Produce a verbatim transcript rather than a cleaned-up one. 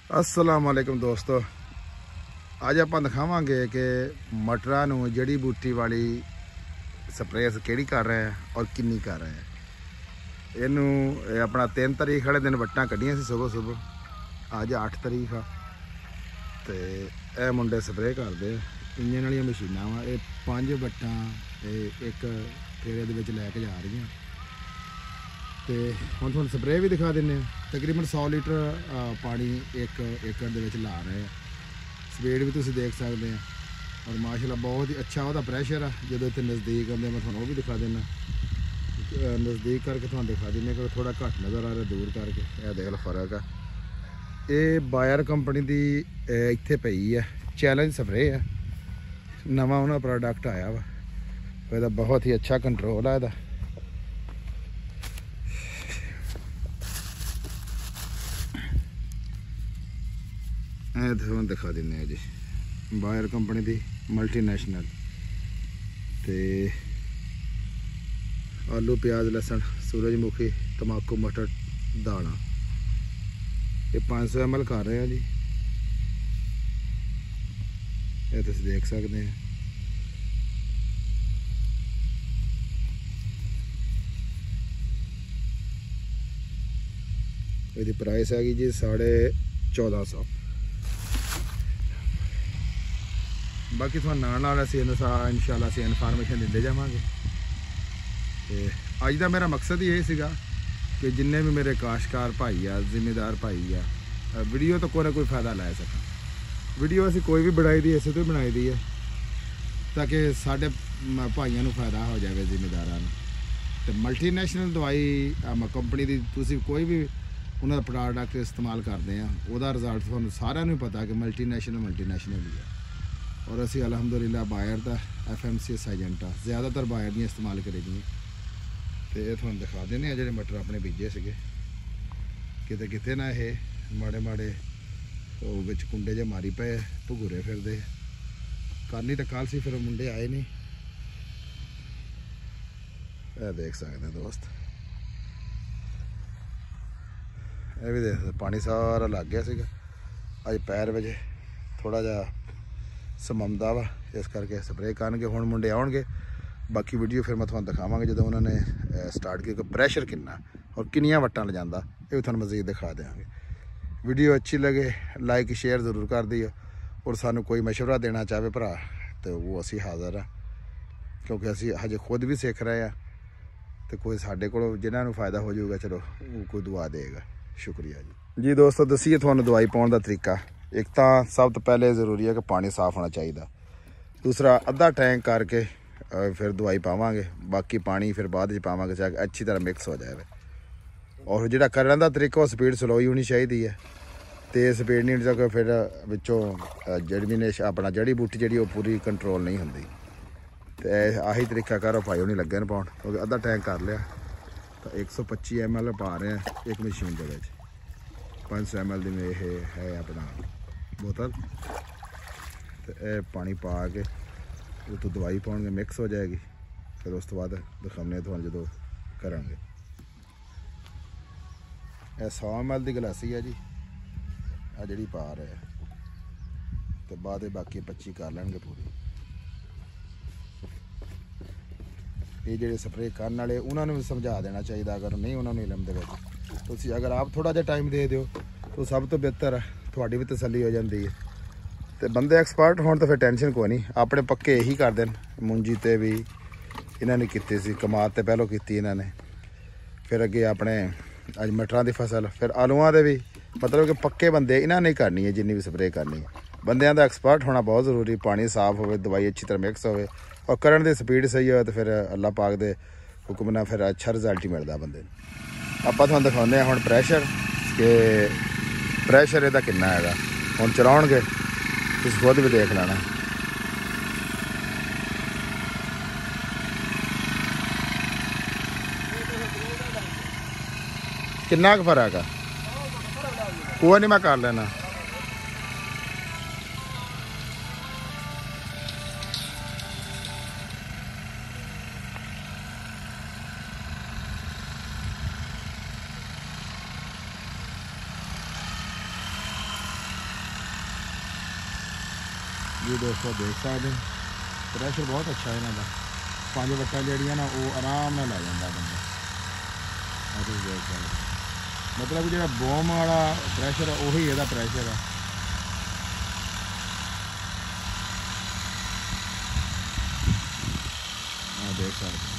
अस्सलाम वालेकुम दोस्तों, अज आप दिखावे कि मटरां नूं जड़ी बूटी वाली स्प्रे किहड़ी कर रहे हैं और किन्नी कर रहे हैं। इनू अपना तीन तरीक वाले दिन वट्टां कड्ढियां सी सुबह सुबह, अज अठ तरीक आ ते ए मुंडे स्प्रे करदे इंजन वाली मशीनां वा। ये पंज वट्टां एक फेरे दे विच लैके जा रही हैं तो हम तुहानूं स्प्रे भी दिखा दें। तकरीबन सौ लीटर पानी एक एकड़ दे विच ला रहे हैं। स्पीड भी तुसीं देख सकते हैं और माशाल्लाह बहुत ही अच्छा वह प्रेशर है। जो इतने नज़दीक आते मैं तुहानूं वो भी दिखा देना, नज़दीक करके तुहानूं दिखा देने कि थोड़ा घट नज़र आ रहा, दूर करके यह देख लो फर्क है। ये बायर कंपनी की इत्थे पई है, चैलेंज स्प्रे है, नवा उन्होंने प्रोडक्ट आया वा। यदा बहुत ही अच्छा कंट्रोल है यदा। दिखा दें जी, बायर कंपनी की मल्टीनेशनल ते आलू प्याज लसन सूरजमुखी तंबाकू मटर दाना ये पाँच सौ एम एल कर रहे हैं जी। ये तुम देख सकते हैं। ये प्राइस हैगी जी साढ़े चौदह सौ। बाकी थोड़ा नाल नाल असीं इंशाअल्लाह असीं इनफॉर्मेशन दिंदे जावांगे। ते अज दा मेरा मकसद ही यही सीगा कि जिन्ने भी मेरे काश्तकार भाई आ, जिम्मेदार भाई आ, वीडियो तो कोई ना कोई फायदा लै सकन। वीडियो असीं कोई भी बनाई दी इसे तो बनाई दी है ताकि साडे भाइयों नूं फायदा हो जाए, जिम्मेदारां नूं। ते मल्टीनेशनल दवाई कंपनी दी तुसीं कोई भी उन्हां दा प्रोडक्ट इस्तेमाल करदे आ, उहदा रिजल्ट तुहानूं सारिआं नूं पता कि मल्टीनेशनल मल्टीनेशनल ही है। और असी अलहमदुलिल्लाह बायर का F M C S agent आ, ज़्यादातर बायर दी इस्तेमाल करे दी। तो ये थोड़ा दिखा देने जो मटर अपने बीजे से किते किते ना ये माड़े माड़े बिच कुंडे जे मारी पे भुगुरे फिरदे। करनी तो कल सी, फिर मुंडे आए नहीं। यह देख सकते हैं दोस्त, यह भी देख पानी सारा लग गया सीगा। अज पैर बजे थोड़ा जा सममदा वा, इस करके स्प्रे करनगे। हुण मुंडे आउणगे, बाकी वीडियो फिर मैं तुहानूं दिखावांगा जो उन्होंने स्टार्ट किया, प्रेशर कितना और किनियां वट्टां लिजांदा, ये भी तुहानूं मज़ीद दिखा देंगे। वीडियो अच्छी लगे लाइक शेयर ज़रूर कर दिओ। और सानूं कोई मशवरा देना चाहे भरा तो वो असी हाज़र हाँ, क्योंकि असी हजे खुद भी सीख रहे हैं। तो कोई साडे कोलों जिन्हां नूं फ़ायदा हो जाऊगा, चलो वो कोई दुआ देगा। शुक्रिया जी। जी दोस्तों, दसीए तुहानूं दवाई पाउण दा तरीका। एक तो सब तो पहले ज़रूरी है कि पानी साफ़ होना चाहिए। दूसरा अद्धा टैंक करके फिर दवाई पावांगे, बाकी पानी फिर बाद में पावांगे चाहे अच्छी तरह मिक्स हो जाए। और जो करने का तरीका स्पीड स्लो ही होनी चाहिए है, तेज़ स्पीड नहीं होनी। फिर विचों जड़मीनेश अपना जड़ी बूटी जी पूरी कंट्रोल नहीं होंगी। तो आही तरीका करो भाई, नहीं लगे पाउन, क्योंकि अद्धा टैंक कर लिया तो एक सौ पच्ची एम एल पा रहे हैं एक मशीन के विच। पाँच सौ एम एल की यह है अपना बोतल। तो यह पानी पा के तो दवाई पाएंगे, मिक्स हो जाएगी। फिर उस तो बाद दिखाने तो जो करांगे। यह सौ एम एल की गलासी है जी, आ जी पा रहे हैं। तो बाद बाकी पच्ची कर लेंगे पूरी। ये जो स्प्रे करने वाले उन्होंने भी समझा देना चाहिए, अगर नहीं उन्होंने इलम दे तो अगर आप थोड़ा जहा टाइम दे दो तो सब तो बेहतर है, थोड़ी भी तसली हो जाती है। तो बंदे एक्सपर्ट होने तो फिर टेंशन कोई नहीं, अपने पक्के यही कर देन। मुंजी ते भी इन्होंने की सी, कमाद तो पहलों की इन्होंने, फिर अगे अपने अज मटरां की फसल, फिर आलूआं दे भी। मतलब कि पक्के बंदे इन्होंने ही करनी है, जिन्नी भी स्प्रे करनी है। बंदियां दा एक्सपर्ट होना बहुत ज़रूरी, पानी साफ हो, दवाई अच्छी तरह मिक्स हो और करन दी स्पीड सही हो, तो फिर अल्लाह पाक दे हुक्म नाल फिर अच्छा रिजल्ट ही मिलता बंदे नूं। आपां तुहानूं दिखाउने हुण प्रेशर कि प्रेशर इहदा किन्ना हैगा। हुण चलाउणगे तुसीं खुद भी देख लेना। किन्ना क फर्क है, कोई नहीं मैं कर लेना। ये दोस्तों देख सकते प्रैशर बहुत अच्छा है इन्हों का। पाँच वट्टा जड़ियाँ ना वो आराम नाल लै जांदा बंदा। तुसीं देख सकते मतलब जो बॉम वाला प्रैशर है उही इहदा प्रैशर है। देख सकते